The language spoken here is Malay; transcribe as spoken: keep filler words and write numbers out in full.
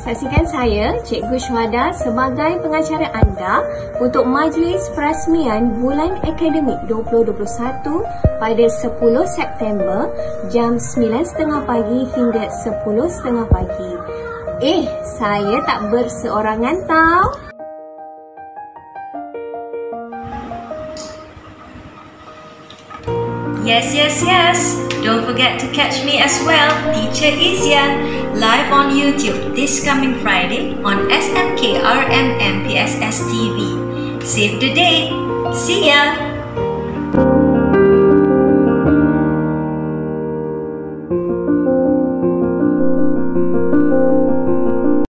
Saksikan saya, Cikgu Syuhada sebagai pengacara anda untuk majlis perasmian bulan akademik dua ribu dua puluh satu pada sepuluh September jam sembilan tiga puluh pagi hingga sepuluh tiga puluh pagi. Eh, saya tak berseorangan tau. Yes, yes, yes. Don't forget to catch me as well, Teacher Izia, live on YouTube this coming Friday on S M K R M M P S S T V. Save the date. See ya!